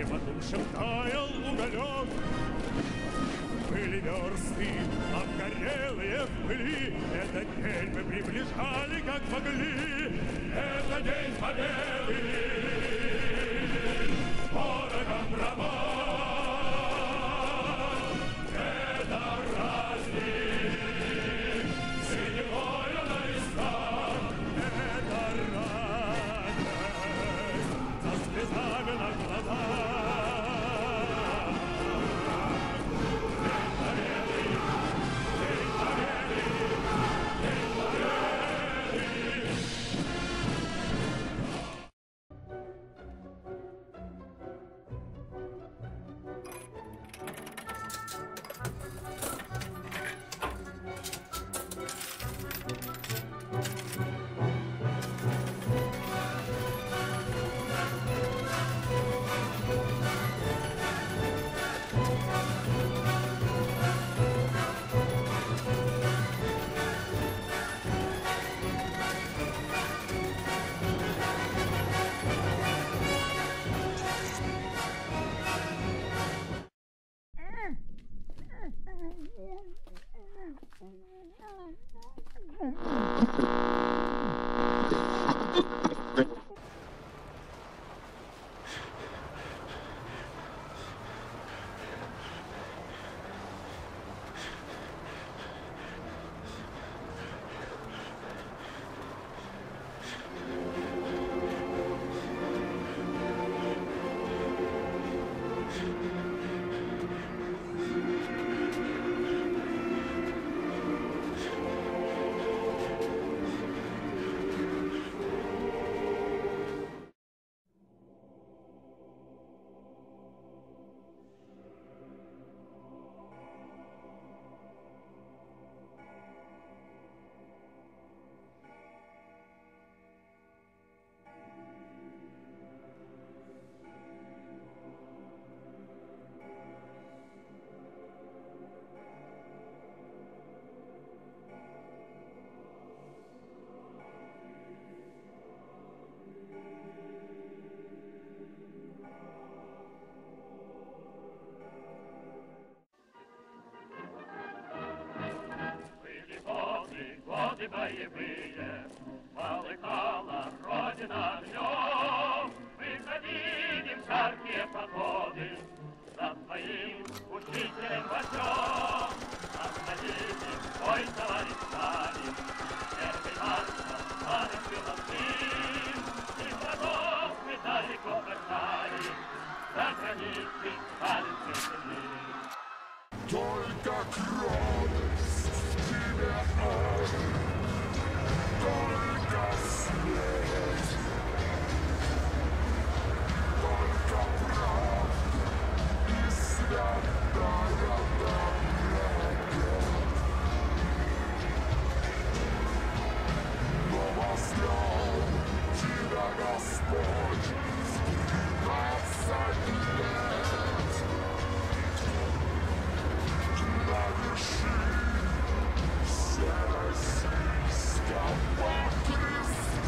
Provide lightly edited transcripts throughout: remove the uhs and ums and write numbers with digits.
потушим таял уголек. Были версты, обгорелые в пыли, этот день мы приближали, как могли. Это день победы, ворогом раба. Это праздник, синевою на листах. Это радость, со слезами на глазах. Боевые, полыхала Родина огнем. Мы ходили в жаркие походы за своим учителем вождем. Отходили в бой товарищ Сталин, первый марш остановил Москвы. И врагов мы далеко прошали, за границы сталинской земли. Только кровность в тебе один. Только смерть, только правда и святая добродетель. Но возьмем тебя, Господь, в 13 лет на вершине всей российской.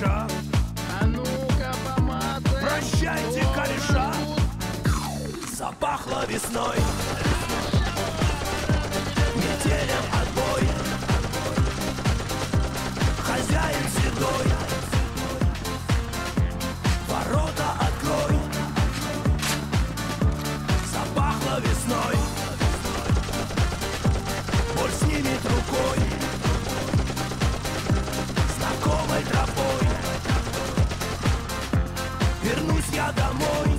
кореша. А ну-ка помацай. Прощайте, кореша. Запахло весной, метелем отбой. Хозяин седой, ворота открой. Запахло весной, боль снимет рукой, знакомой тропой. Вернусь я домой.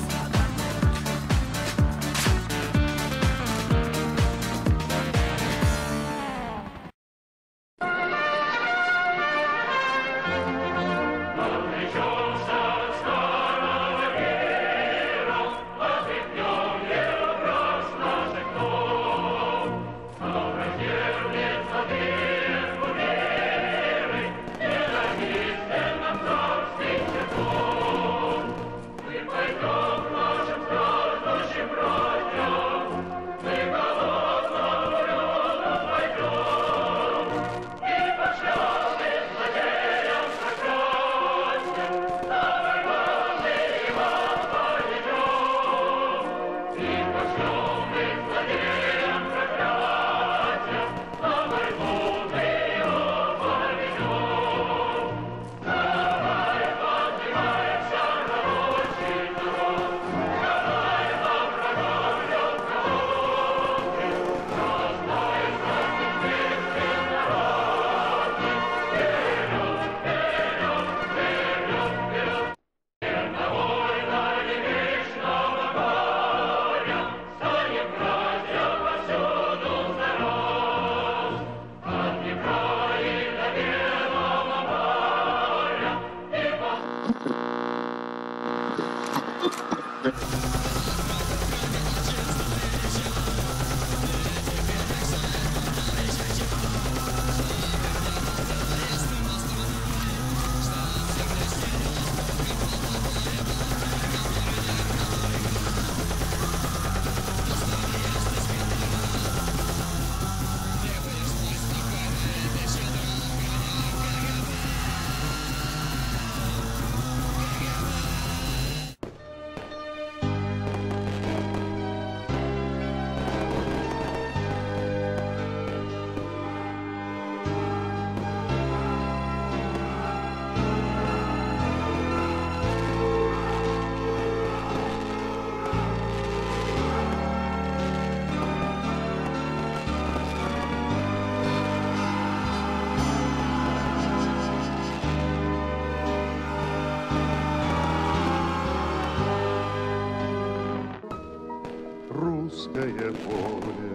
Русское поле,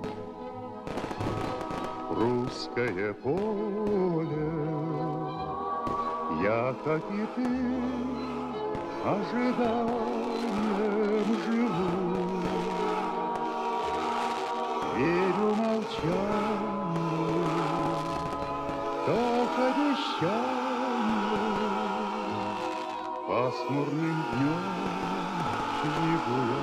русское поле, я, как и ты, ожиданием живу. Верю молчанию, как обещанию, пасмурным днем синеву.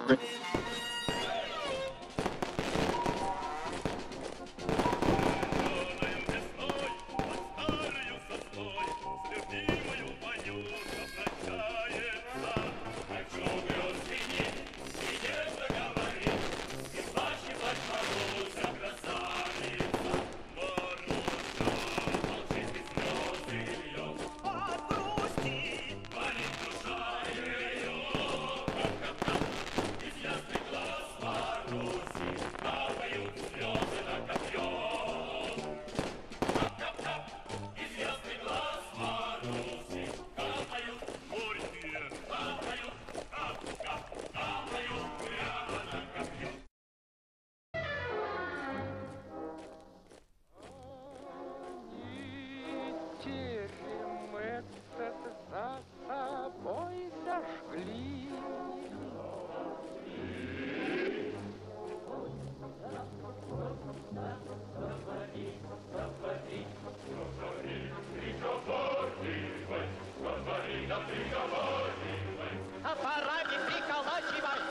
Терем этот за собой сожгли. Топорами приколачивай!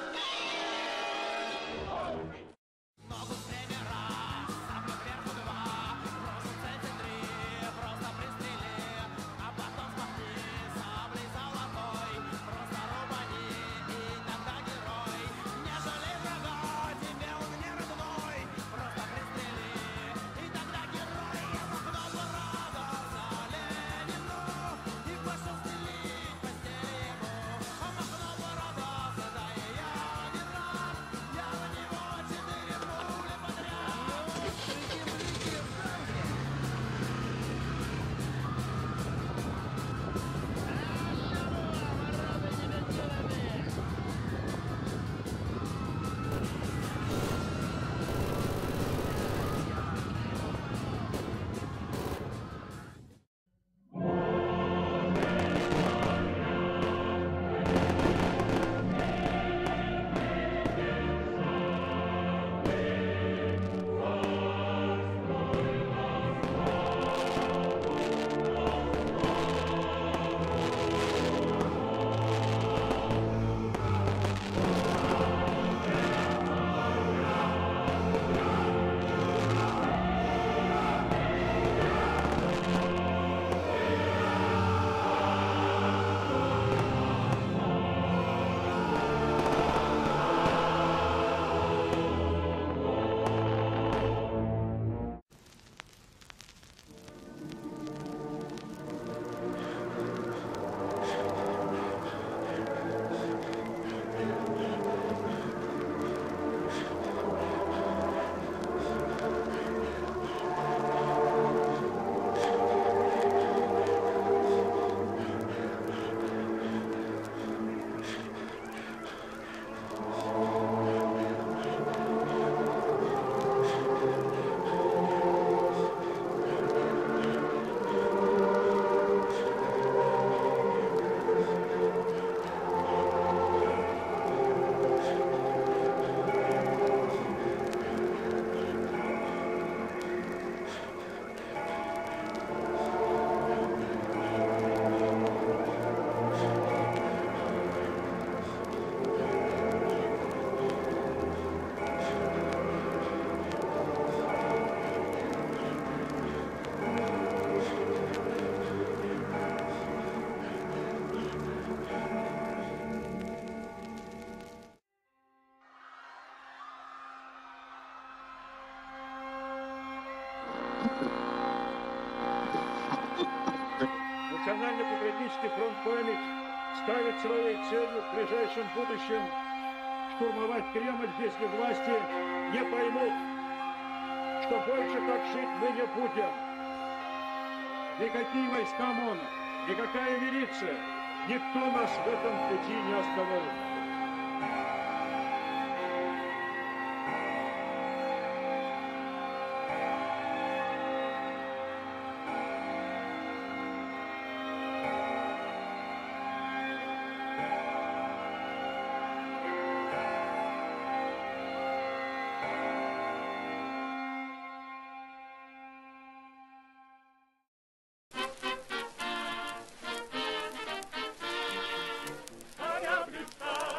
Ногу с тренера, саблю кверху два, просто в центре, просто пристрели, а потом смахни саблей золотой, просто рубани, и тогда герой. Не жалей врага, тебе он не родной, просто пристрели, и тогда герой. Я махнул бы радостно Ленину и пошел стелить постель ему. Он махнул бы радостно, да и я не рад, я на него 4 пули подряд. Национально-патриотический фронт «Память» ставит своей целью в ближайшем будущем штурмовать Кремль, если власти не поймут, что больше так жить мы не будем. Никакие войска МОН, никакая милиция, никто нас в этом пути не остановит. Снаряд блистал,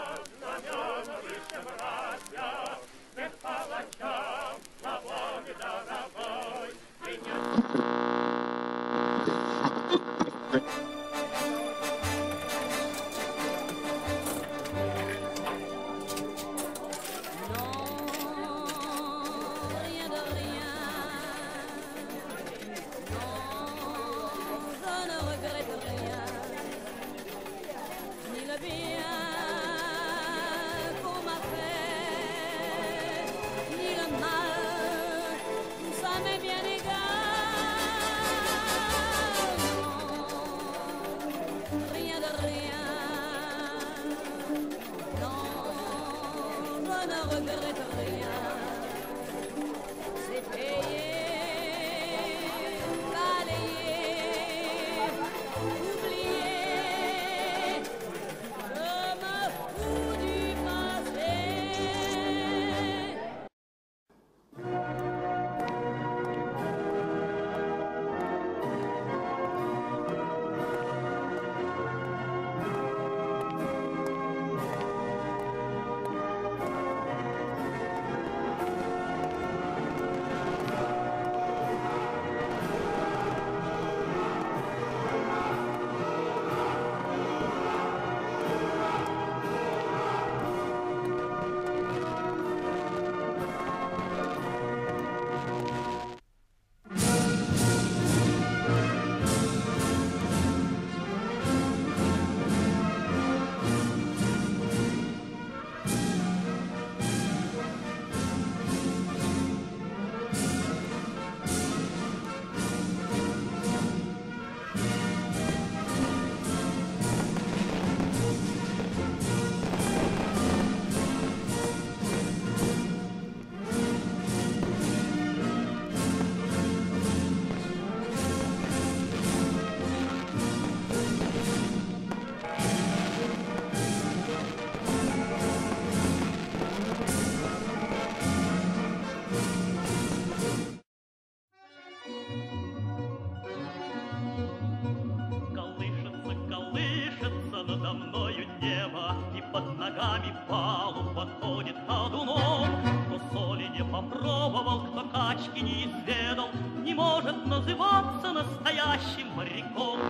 Надо мною небо, и под ногами палуб подходит ходуном. Кто соли не попробовал, кто качки не изведал, не может называться настоящим моряком.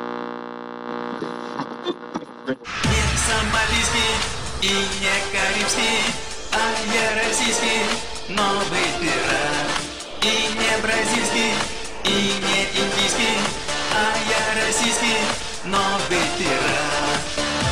Не сомалийский и не карибский, а я российский новый пират. И не бразильский, и не индийский, а я российский новый пират.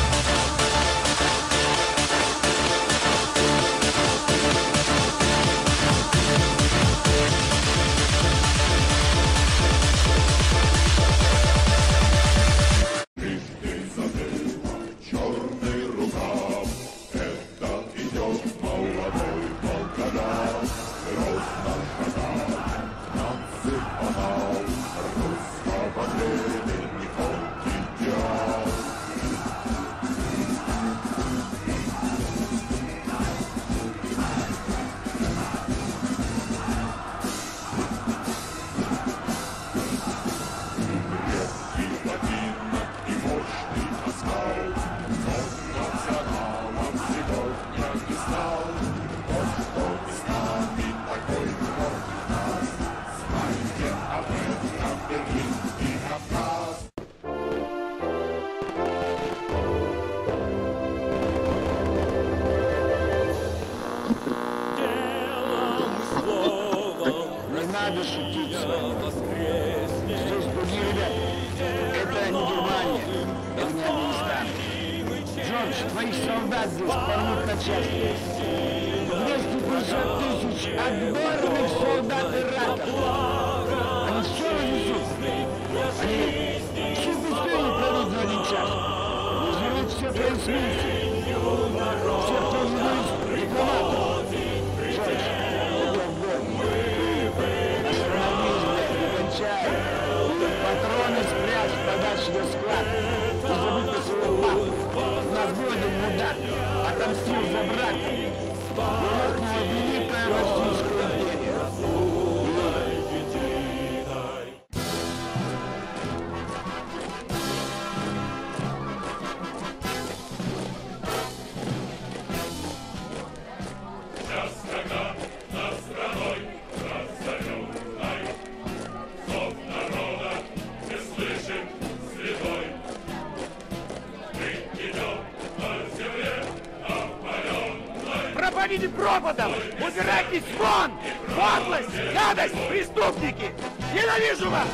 Надо шутить с вами. Здесь другие ребята. Это не Германия, это не Афганистан. Джордж, твоих солдат здесь порвут на части. 250 тысяч отборных солдат Ирака. Они все разнесут. Они всю пустыню пройдут за один час. Возьмут все твои смерти. Все, кто живут дипломатов. Джордж, патроны спрячь подальше до склада. Не забудь про своего папу. У нас был один мудак, отомстил за брата. Рухнула великая Российская империя. времени пропадом! Убирайтесь вон! Подлость! Гадость! Преступники! Ненавижу вас!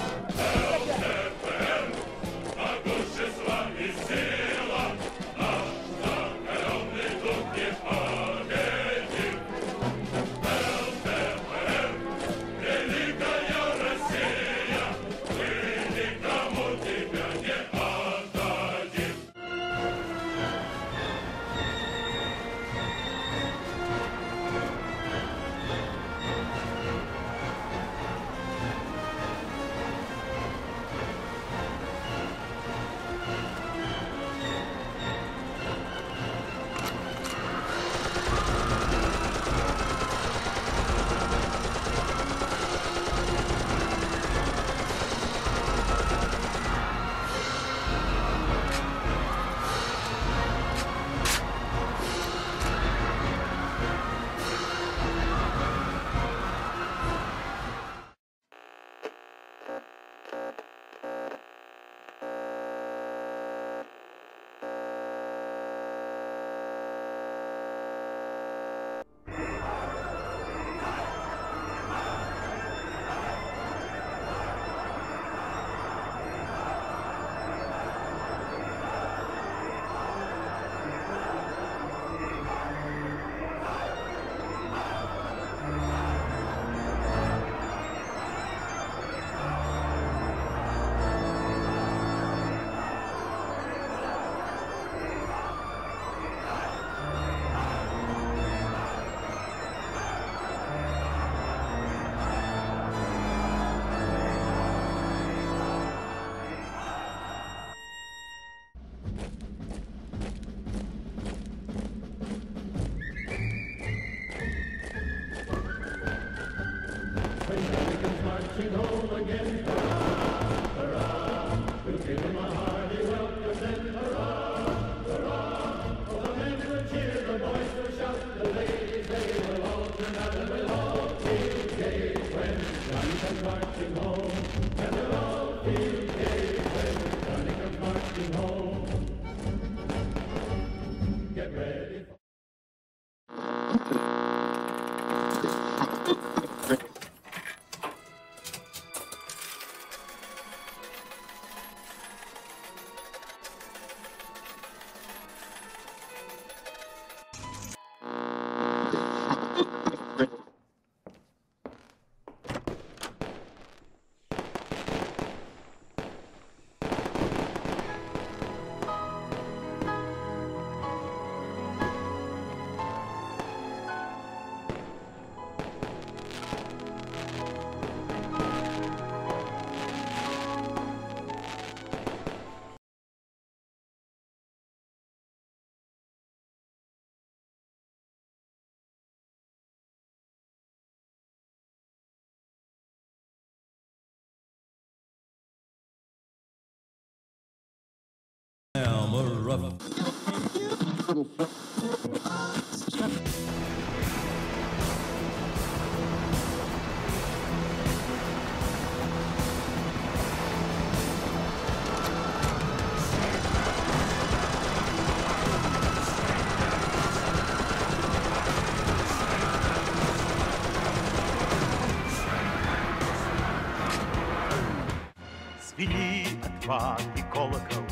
Звени от ваты колокол,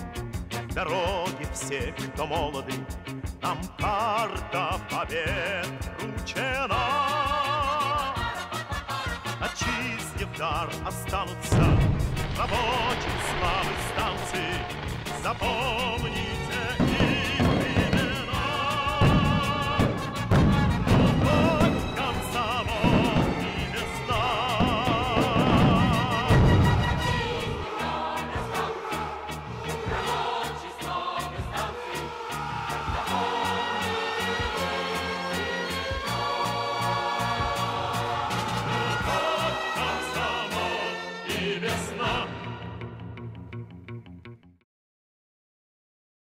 дороги все, кто молоды, нам карта побед вручена. Отчизне в дар останутся рабочие славы станции. Запомните их имена. Любовь, комсомол и весна. Весна.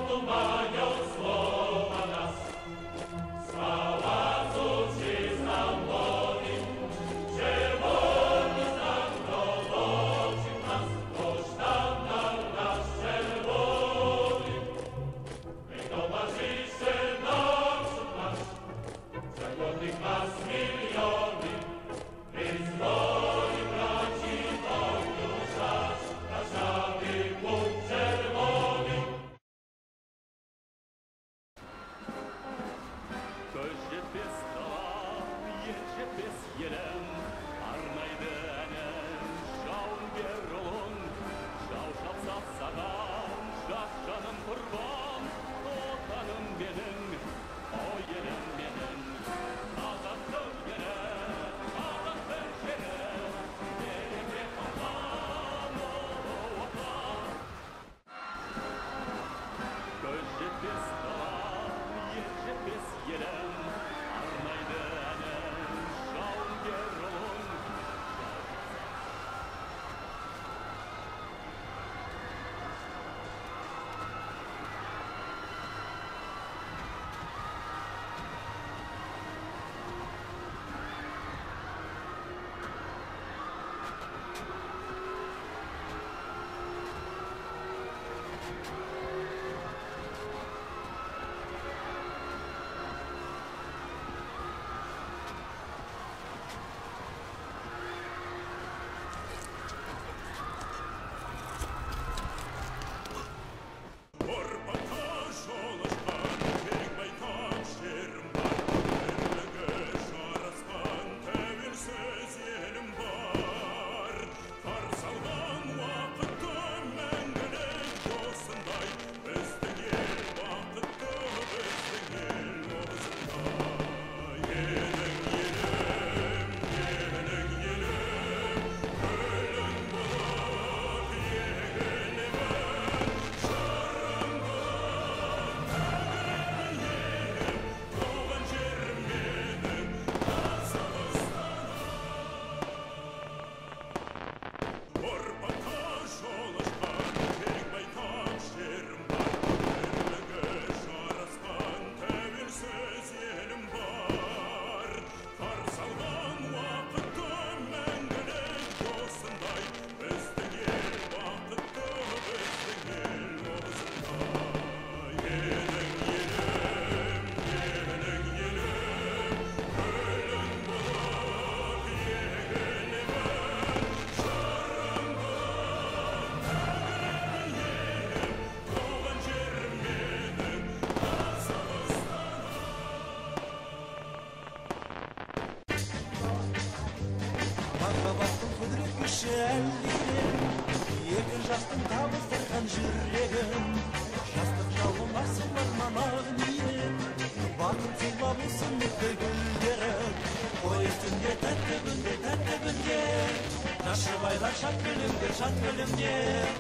Екі жастың табыстырған жүрегім, жастық жалын асыларман ақ ниет, бақыт сыйлап өсімдікті гүлдерім. Ой үстінде тәтті күнде, Нашыбайлар шат күлімде,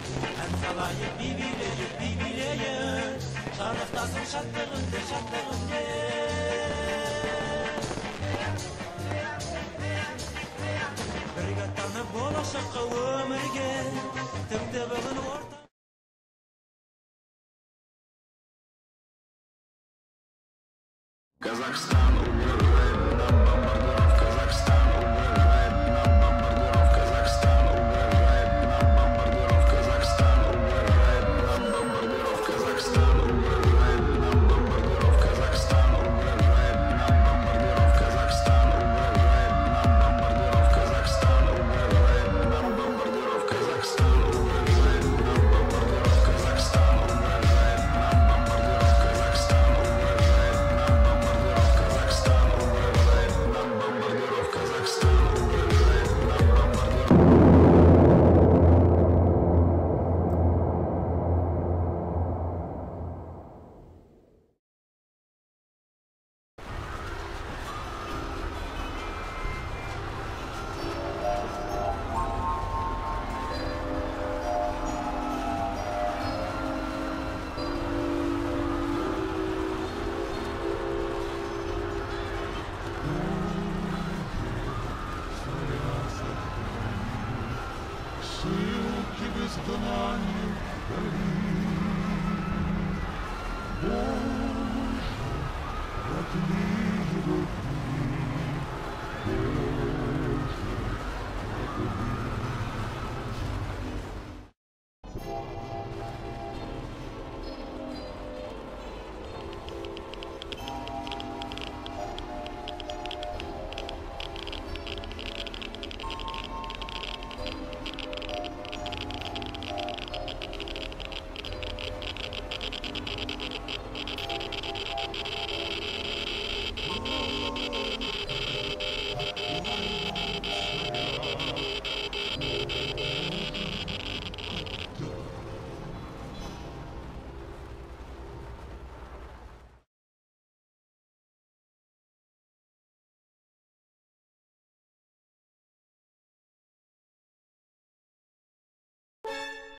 ән салайық би билейік, шарықтасын шаттығынде. Бірге аттанып болашаққа өмірге, тіпті бүгін орта. Казахстан угрожает нам бомбардировка. Казахстан угрожает нам бомбардировка. Казахстан угрожает нам бомбардировка. Казахстан угрожает нам бомбардировка. Казахстан угрожает нам бомбардировка. Казахстан угрожает нам бомбардировка. Казахстан угрожает нам бомбардировка. Казахстан угрожает нам бомбардировка. Казахстан угрожает нам бомбардировка. Казахстан угрожает нам бомбардировка. Казахстан угрожает нам бомбардировка. Казахстан угрожает Я